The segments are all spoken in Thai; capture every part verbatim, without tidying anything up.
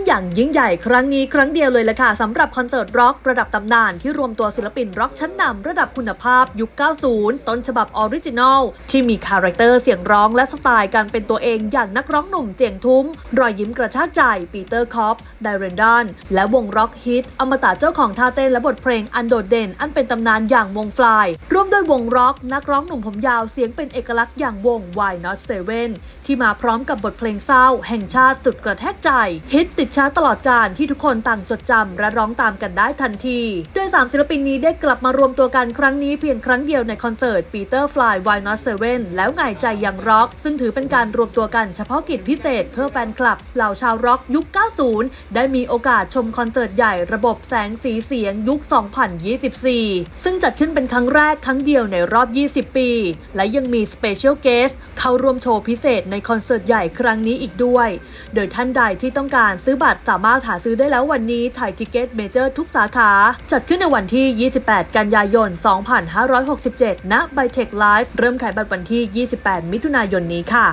อย่างยิ่งใหญ่ครั้งนี้ครั้งเดียวเลยล่ะค่ะสำหรับคอนเสิร์ตร็อกระดับตำนานที่รวมตัวศิลปินร็อกชั้นนำระดับคุณภาพยุค เก้าสิบ ต้นฉบับออริจินอลที่มีคาแรคเตอร์เสียงร้องและสไตล์การเป็นตัวเองอย่างนักร้องหนุ่มเจียงทุ้มรอยยิ้มกระชากใจปีเตอร์คอปไดเรนดอนและวงร็อกฮิตอมตะเจ้าของท่าเต้นและบทเพลงอันโดดเด่นอันเป็นตำนานอย่างวงฟลายร่วมด้วยวงร็อกนักร้องหนุ่มผมยาวเสียงเป็นเอกลักษณ์อย่างวง Why Not Seven ที่มาพร้อมกับบทเพลงเศร้าแห่งชาติสุดกระแทกใจฮิตติดชาร์ตตลอดกาลที่ทุกคนต่างจดจำและร้องตามกันได้ทันทีโดยสามศิลปินนี้ได้กลับมารวมตัวกันครั้งนี้เพียงครั้งเดียวในคอนเสิร์ต Peter Fly Why Not Seven แล้วไงใจยังร็อกซึ่งถือเป็นการรวมตัวกันเฉพาะกิจพิเศษเพื่อแฟนคลับเหล่าชาวร็อกยุค เก้าสิบ ได้มีโอกาสชมคอนเสิร์ตใหญ่ระบบแสงสีเสียงยุค สองพันยี่สิบสี่ ซึ่งจัดขึ้นเป็นครั้งแรกครั้งเดียวในรอบ ยี่สิบ ปีและยังมี Special Guest เข้าร่วมโชว์พิเศษในคอนเสิร์ตใหญ่ครั้งนี้อีกด้วยโดยท่านใดที่ต้องการซื้อบัตรสามารถหาซื้อได้แล้ววันนี้ไทยทิเก็ตเมเจอร์ทุกสาขาจัดขึ้นในวันที่ ยี่สิบแปด กันยายน สองพันห้าร้อยหกสิบเจ็ด ณ ไบเทค ไลฟ์ เริ่มขายบัตรวันที่ ยี่สิบแปด มิถุนายนนี้ค่ะ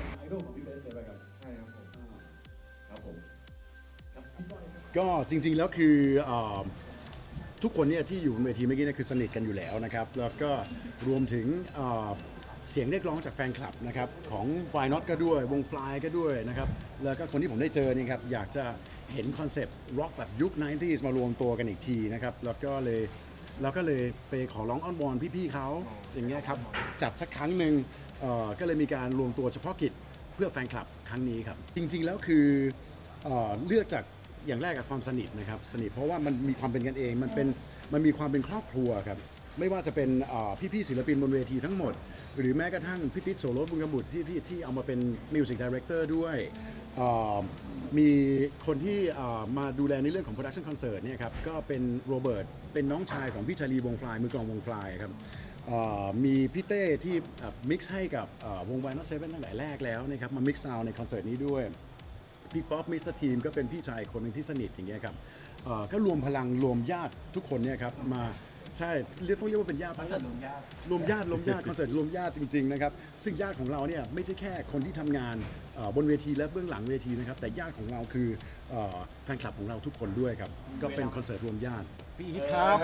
ก็จริงๆแล้วคือทุกคนเนี่ยที่อยู่บนเวทีเมื่อกี้เนี่ยคือสนิทกันอยู่แล้วนะครับแล้วก็รวมถึงเสียงเรียกร้องจากแฟนคลับนะครับของ Why Not ก็ด้วยวง Fly ก็ด้วยนะครับแล้วก็คนที่ผมได้เจอนี่ครับอยากจะเห็นคอนเซปต์ร็อกแบบยุค ไนน์ตี้ส์ มารวมตัวกันอีกทีนะครับแล้วก็เลยเราก็เลยไปขอร้องอ้อนวอนพี่ๆเขาอย่างเงี้ยครับจัดสักครั้งหนึ่งก็เลยมีการรวมตัวเฉพาะกิจเพื่อแฟนคลับครั้งนี้ครับจริงๆแล้วคือเลือกจากอย่างแรกกับความสนิทนะครับสนิทเพราะว่ามันมีความเป็นกันเองมันเป็นมันมีความเป็นครอบครัวครับไม่ว่าจะเป็นพี่ๆศิลปินบนเวทีทั้งหมดหรือแม้กระทั่งพี่ติ๊ดโสโรบุญกบุตรที่ที่ที่เอามาเป็นมิวสิกดีเรคเตอร์ด้วยมีคนที่มาดูแลในเรื่องของโปรดักชันคอนเสิร์ตเนี่ยครับก็เป็นโรเบิร์ตเป็นน้องชายของพี่ชาลีวงฟลายมือกลองวงฟลายครับมีพี่เต้ที่มิกซ์ให้กับวง Why Not Seven ตั้งแต่แรกแล้วนะครับมามิกซ์ซาวด์ในคอนเสิร์ตนี้ด้วยพี่ป๊อปมิสเตอร์ทีมก็เป็นพี่ชายคนหนึ่งที่สนิทอย่างเงี้ยครับก็รวมพลังรวมญาติทุกคนเนี่ยครับมาใช่เรียกต้องเรียกว่าเป็นญาติคอนเสิร์ตรวมญาติรวมญาติรวมญาติคอนเสิร์ตรวมญาติจริงๆนะครับซึ่งญาติของเราเนี่ยไม่ใช่แค่คนที่ทำงานบนเวทีและเบื้องหลังเวทีนะครับแต่ญาติของเราคือแฟนคลับของเราทุกคนด้วยครับก็เป็นคอนเสิร์ตรวมญาติพี่ฮิตครับ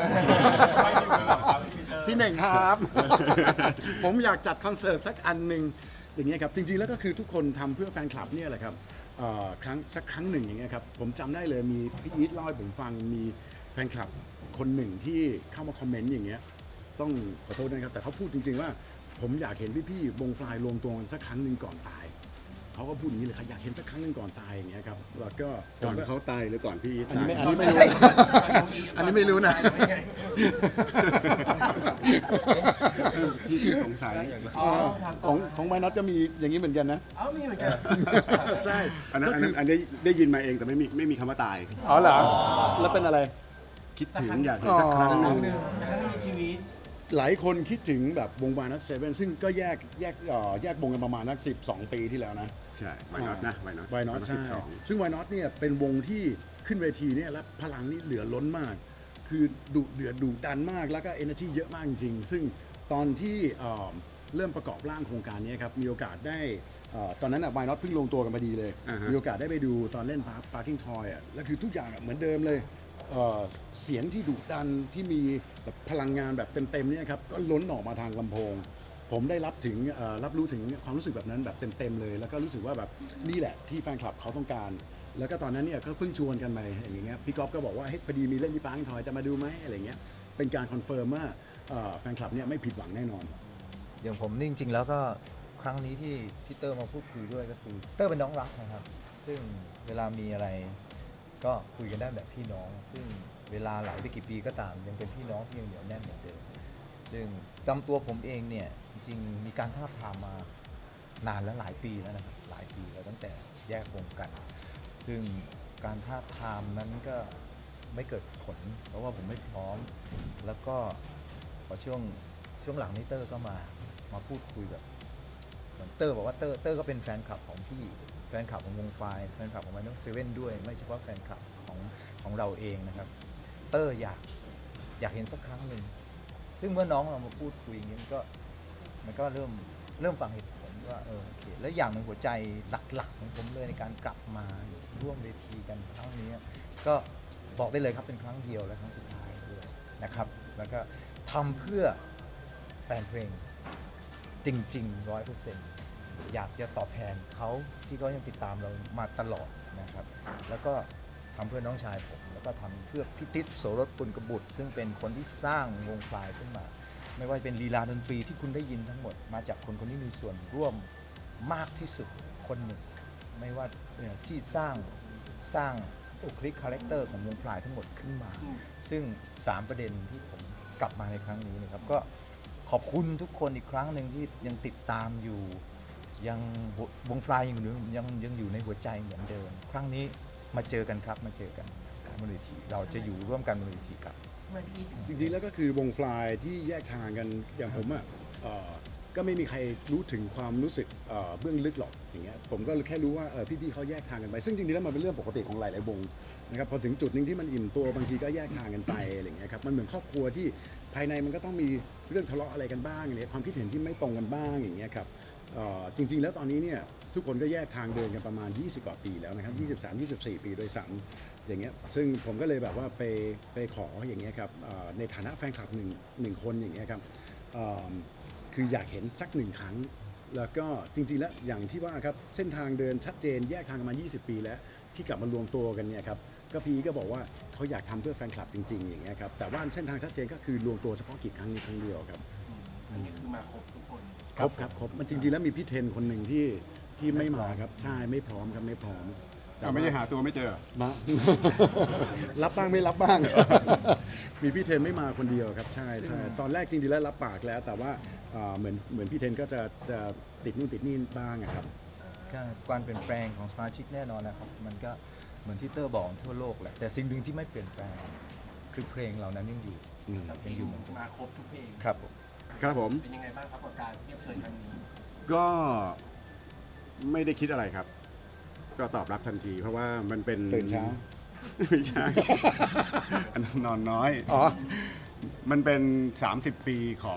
พี่เน่งครับผมอยากจัดคอนเสิร์ตสักอันหนึ่งอย่างเงี้ยครับจริงๆแล้วก็คือทุกคนทำเพื่อแฟนคลับเนี่ยแหละครับครั้งสักครั้งหนึ่งอย่างเงี้ยครับผมจำได้เลยมีพี่อีทเล่าให้ผมฟังมีแฟนคลับคนหนึ่งที่เข้ามาคอมเมนต์อย่างเงี้ยต้องขอโทษนะครับแต่เขาพูดจริงๆว่าผมอยากเห็นพี่ๆวงฟลายรวมตัวกันสักครั้งหนึ่งก่อนตายเขาก็พูดอย่างนี้เลยครับอยากเห็นสักครั้งหนึ่งก่อนตายอย่างเงี้ยครับแล้วก็ก่อนเขาตายหรือก่อนพี่อันนี้ไม่อันนี้ไม่รู้อันนี้ไม่รู้นะที่สงสัยของของไวน็อตก็มีอย่างนี้เหมือนกันนะอ๋อมีเหมือนกันใช่อันนั้นอันนี้ได้ยินมาเองแต่ไม่มีไม่มีคำว่าตายอ๋อเหรอแล้วเป็นอะไรคิดถึงอยากเห็นสักครั้งหนึ่งในชีวิตหลายคนคิดถึงแบบวง Why Not Seven ซึ่งก็แยกแยกแยกวงกันประมาณนักสิบสองปีที่แล้วนะใช่ Why Not นะ Why Not Why Not ใช่ซึ่ง Why Not เนี่ยเป็นวงที่ขึ้นเวทีเนี่ยแล้วพลังนี่เหลือล้นมากคือดุเดือดดุดันมากแล้วก็ energy เยอะมากจริงๆซึ่งตอนที่เริ่มประกอบร่างโครงการนี้ครับมีโอกาสได้ตอนนั้นอ่ะ Why Not เพิ่งลงตัวกันพอดีเลยมีโอกาสได้ไปดูตอนเล่น Parking Toy อ่ะแล้วคือทุกอย่างเหมือนเดิมเลยเสียงที่ดุดันที่มีแบบพลังงานแบบเต็มๆเนี่ยครับก็ล้นออกมาทางลำโพงผมได้รับถึงรับรู้ถึงความรู้สึกแบบนั้นแบบเต็มๆเลยแล้วก็รู้สึกว่าแบบนี่แหละที่แฟนคลับเขาต้องการแล้วก็ตอนนั้นเนี่ยก็เพิ่งชวนกันไปอย่างเงี้ยพี่ก๊อฟก็บอกว่าเฮ้ยพอดีมีเล่นที่ปาร์คทอยจะมาดูไหมอะไรเงี้ยเป็นการคอนเฟิร์มว่าแฟนคลับเนี่ยไม่ผิดหวังแน่นอนอย่างผมจริงๆแล้วก็ครั้งนี้ที่ที่เตอร์มาพูดคุยด้วยก็คือเตอร์เป็นน้องรักนะครับซึ่งเวลามีอะไรก็คุยกันได้แบบพี่น้องซึ่งเวลาหลายไปกี่ปีก็ตามยังเป็นพี่น้องที่ยังเหนียวแน่นเหมือนเดิมซึ่งตามตัวผมเองเนี่ยจริงๆมีการท้าทามมานานแล้วหลายปีแล้วนะครับหลายปีแล้วตั้งแต่แยกวงกันซึ่งการท้าทามนั้นก็ไม่เกิดผลเพราะว่าผมไม่พร้อมแล้วก็พอช่วงช่วงหลังนี้เตอร์ก็มามาพูดคุยแบบเตอร์บอกว่าเตอร์เตอร์ก็เป็นแฟนคลับของพี่แฟนคลับของวงไฟแฟนคลับของไวน็อตเซเว่นด้วยไม่เฉพาะแฟนคลับของของเราเองนะครับเตอร์อยากอยากเห็นสักครั้งหนึ่งซึ่งเมื่อน้องเรามาพูดคุยอย่างนี้มันก็มันก็เริ่มเริ่มฟังเหตุผลว่าเออโอเคแล้วอย่างหนึ่งหัวใจหลักๆของผมเลยในการกลับมาร่วมเวทีกันครั้งนี้ก็บอกได้เลยครับเป็นครั้งเดียวและครั้งสุดท้ายด้วยนะครับแล้วก็ทำเพื่อแฟนเพลงจริงๆร้อยเปอร์เซ็นต์อยากจะตอบแทนเขาที่เขายังติดตามเรามาตลอดนะครับแล้วก็ทำเพื่อน้องชายผมแล้วก็ทำเพื่อพิติศโสรสปุณกบุตรซึ่งเป็นคนที่สร้างวงฟลายขึ้นมาไม่ว่าเป็นลีลาดนตรีที่คุณได้ยินทั้งหมดมาจากคนคนที่มีส่วนร่วมมากที่สุดคนหนึ่งไม่ว่าที่สร้างสร้างบุคลิกคาแรคเตอร์ของวงฟลายทั้งหมดขึ้นมาซึ่งสามประเด็นที่ผมกลับมาในครั้งนี้นะครับก็ขอบคุณทุกคนอีกครั้งหนึ่งที่ยังติดตามอยู่ยังวงฟลายยังยังยังอยู่ในหัวใจเหมือนเดิมครั้งนี้มาเจอกันครับมาเจอกันบนเวทีเราจะอยู่ร่วมกันบนเวทีครับจริงๆแล้วก็คือวงฟลายที่แยกทางกันอย่างผมอ่ะก็ไม่มีใครรู้ถึงความรู้สึกเบื้องลึกหรอกอย่างเงี้ยผมก็แค่รู้ว่าพี่ๆเขาแยกทางกันไปซึ่งจริงๆแล้วมันเป็นเรื่องปกติของหลายๆวงนะครับพอถึงจุดนึงที่มันอิ่มตัวบางทีก็แยกทางกันไปอะไรอย่างเงี้ยครับมันเหมือนครอบครัวที่ภายในมันก็ต้องมีเรื่องทะเลาะอะไรกันบ้างเนี่ยความคิดเห็นที่ไม่ตรงกันบ้างอย่างเงี้ยครับจริงๆแล้วตอนนี้เนี่ยทุกคนก็แยกทางเดินกันประมาณยี่สิบกว่าปีแล้วนะครับยี่สิบสาม ยี่สิบสี่ปีโดยซ้ำอย่างเงี้ยซึ่งผมก็เลยแบบว่าไปไปขออย่างเงี้ยครับในฐานะแฟนคลับหนึ่งหนึ่งคนอย่างเงี้ยครับคืออยากเห็นสักหนึ่งครั้งแล้วก็จริงๆแล้วอย่างที่ว่าครับเส้นทางเดินชัดเจนแยกทางกันมายี่สิบปีแล้วที่กลับมารวมตัวกันเนี่ยครับก็พีก็บอกว่าเขาอยากทำเพื่อแฟนคลับจริงๆอย่างเงี้ยครับแต่ว่าเส้นทางชัดเจนก็คือรวมตัวเฉพาะกิจครั้งนี้ครั้งเดียวครับอันนี้คือมาครบทุกคนครบครับครบมันจริงๆแล้วมีพี่เทนคนหนึ่งที่ที่ไม่มาครับใช่ไม่พร้อมครับไม่พร้อมแต่ไม่ได้หาตัวไม่เจอมารับบ้างไม่รับบ้างมีพี่เทนไม่มาคนเดียวครับใช่ใช่ตอนแรกจริงๆแล้วรับปากแล้วแต่ว่าเหมือนเหมือนพี่เทนก็จะจะติดนู่นติดนี่บ้างครับการเปลี่ยนแปลงของสมาชิกแน่นอนนะครับมันก็เหมือนที่เตอร์บอกทั่วโลกแหละแต่สิ่งหนึ่งที่ไม่เปลี่ยนแปลงคือเพลงเหล่านั้นยังอยู่ยังอยู่มาครบทุกเพลงครับผมครับผมเป็นยังไงบ้างครับกับการเทียบเชิญครั้งนี้ก็ไม่ได้คิดอะไรครับก็ตอบรับทันทีเพราะว่ามันเป็นตื่นเช้าไม่ใช่นอนน้อยอ๋อมันเป็นสามสิบปีของ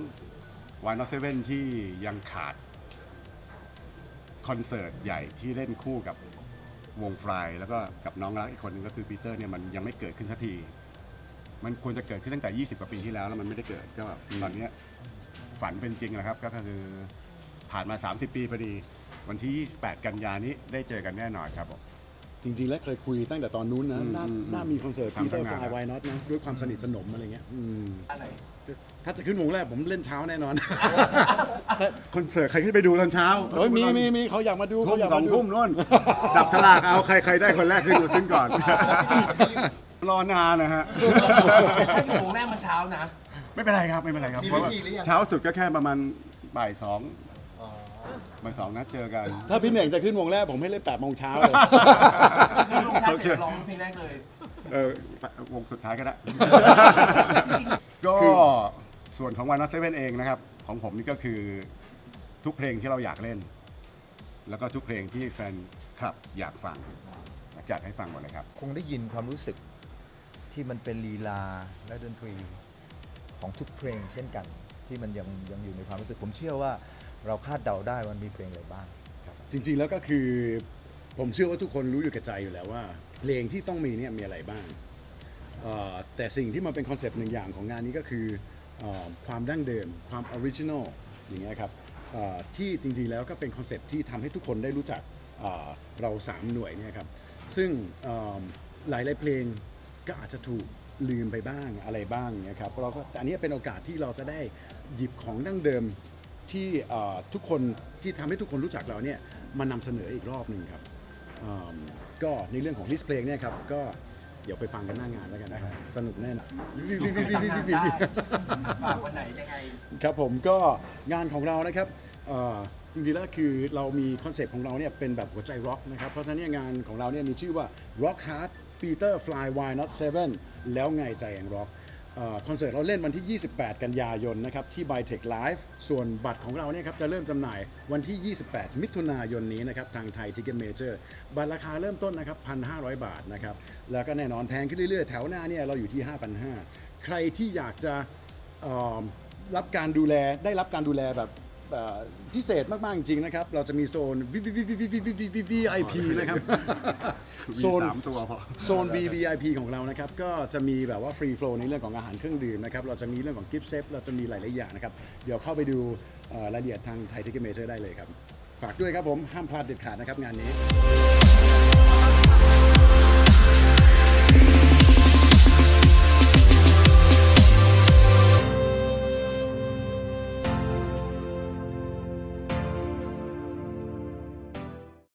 Why Not เซเว่นที่ยังขาดคอนเสิร์ตใหญ่ที่เล่นคู่กับวงฟลายแล้วก็กับน้องรักอีกคนนึงก็คือปีเตอร์เนี่ยมันยังไม่เกิดขึ้นสักทีมันควรจะเกิดขึ้นตั้งแต่ยี่สิบกว่าปีที่แล้วแล้วมันไม่ได้เกิดก็ตอนนี้ฝันเป็นจริงแล้วครับก็คือผ่านมาสามสิบปีพอดีวันที่ยี่สิบแปดกันยานี้ได้เจอกันแน่นอนครับผมจริงๆแล้วเคยคุยตั้งแต่ตอนนู้นนะน่ามีคอนเสิร์ตปีเตอร์ฟลาย Why Not นะด้วยความสนิทสนมอะไรเงี้ยอะไรถ้าจะขึ้นวงแรกผมเล่นเช้าแน่นอนคอนเสิร์ตใครขึ้นไปดูตอนเช้าโอ้ยมีมีมีเขาอยากมาดูเขาอยากสองทุ่มนู่นจับสลากเอาใครใครได้คนแรกขึ้นขึ้นก่อนรอนานนะฮะวงแรกมันเช้านะไม่เป็นไรครับไม่เป็นไรครับเพราะว่าเช้าสุดก็แค่ประมาณบ่ายสองบ่ายสองนัดเจอกันถ้าพี่เหน่งจะขึ้นวงแรกผมให้เล่นแปดโมงเช้าเลยลงเช้าเสร็จร้องเพลงแรกเลยเออวงสุดท้ายก็ได้ก็ส่วนของ Why Not เซเว่นเองนะครับของผมนี่ก็คือทุกเพลงที่เราอยากเล่นแล้วก็ทุกเพลงที่แฟนคลับอยากฟังจัดให้ฟังหมดเลยครับคงได้ยินความรู้สึกที่มันเป็นลีลาและดนตรีของทุกเพลงเช่นกันที่มันยังยังอยู่ในความรู้สึกผมเชื่อว่าเราคาดเดาได้ว่ามีเพลงอะไรบ้างครับจริงๆแล้วก็คือผมเชื่อว่าทุกคนรู้อยู่แก่ใจอยู่แล้วว่าเพลงที่ต้องมีเนี่ยมีอะไรบ้างแต่สิ่งที่มันเป็นคอนเซปต์หนึ่งอย่างของงานนี้ก็คือความดั้งเดิมความออริจินอลอย่างเงี้ยครับที่จริงๆแล้วก็เป็นคอนเซปต์ที่ทำให้ทุกคนได้รู้จักเราสามหน่วยเนี่ยครับซึ่งหลายๆเพลงก็อาจจะถูกลืมไปบ้างอะไรบ้างเนี่ยครับเราก็อันนี้เป็นโอกาสที่เราจะได้หยิบของดั้งเดิมที่ทุกคนที่ทำให้ทุกคนรู้จักเราเนี่ยมานำเสนออีกรอบหนึ่งครับก็ในเรื่องของลิสต์เพลงเนี่ยครับก็เดี๋ยวไปฟังกันหน้างานแล้วกันนะครับสนุกแน่นอนวันไหนยังไงครับผมก็งานของเรานะครับจริงๆแล้วคือเรามีคอนเซปต์ของเราเนี่ยเป็นแบบหัวใจร็อกนะครับเพราะฉะนั้นงานของเราเนี่ยมีชื่อว่า Rock Hard Peter Fly Why Not เซเว่นแล้วไงใจแห่งร็อกคอนเสิร์ตเราเล่นวันที่ยี่สิบแปดกันยายนนะครับที่ Bytech Live ส่วนบัตรของเราเนี่ยครับจะเริ่มจำหน่ายวันที่ยี่สิบแปดมิถุนายนนี้นะครับทางไทย Ticket Major บัตรราคาเริ่มต้นนะครับ หนึ่งพันห้าร้อย บาทนะครับแล้วก็แน่นอนแพงขึ้นเรื่อยๆแถวหน้าเนี่ยเราอยู่ที่ ห้าพันห้าร้อย ใครที่อยากจะรับการดูแลได้รับการดูแลแบบพิเศษมากๆจริงๆนะครับเราจะมีโซน วี ไอ พี นะครับโซนสามตัวพอโซน วี วี ไอ พี ของเรานะครับก็จะมีแบบว่าฟรีโฟลว์ในเรื่องของอาหารเครื่องดื่มนะครับเราจะมีเรื่องของกิฟต์เซตเราจะมีหลายๆอย่างนะครับเดี๋ยวเข้าไปดูรายละเอียดทางไทยทิกเก็ตเมเจอร์ได้เลยครับฝากด้วยครับผมห้ามพลาดเด็ดขาดนะครับงานนี้